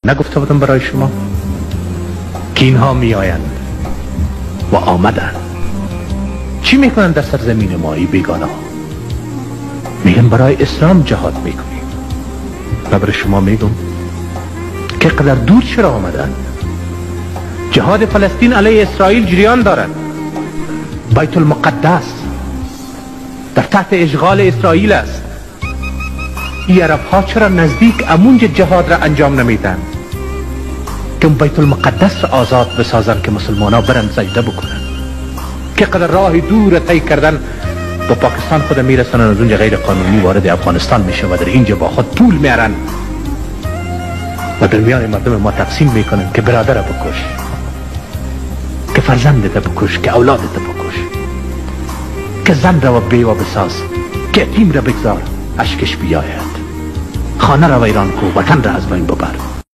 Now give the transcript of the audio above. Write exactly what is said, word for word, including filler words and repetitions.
نگفته بودم برای شما که اینها می آیند و آمدن؟ چی میکنن در سرزمین ما ای بیگانه ها؟ میگن برای اسلام جهاد میکنیم. و برای شما میگم که قدر دور چرا آمدن. جهاد فلسطین علیه اسرائیل جریان دارد. بیت المقدس در تحت اشغال اسرائیل است. این عرب ها چرا نزدیک امونج جهاد را انجام نمیدن که بیت المقدس را آزاد بسازن که مسلمان ها برن سجده بکنن؟ که قدر راه دور طی کردن با پاکستان خود میرسن، از اونجا غیر قانونی وارد افغانستان میشه و در اینجا با خود پول میارن و در میان مردم ما تقسیم میکنن که برادر را بکش، که فرزندت بکش، که اولادت بکش، که زن را و بیوه بساز، که یتیم را بگذار اشکش بیاید، خانه را ویران کو، وطن را از بین ببر.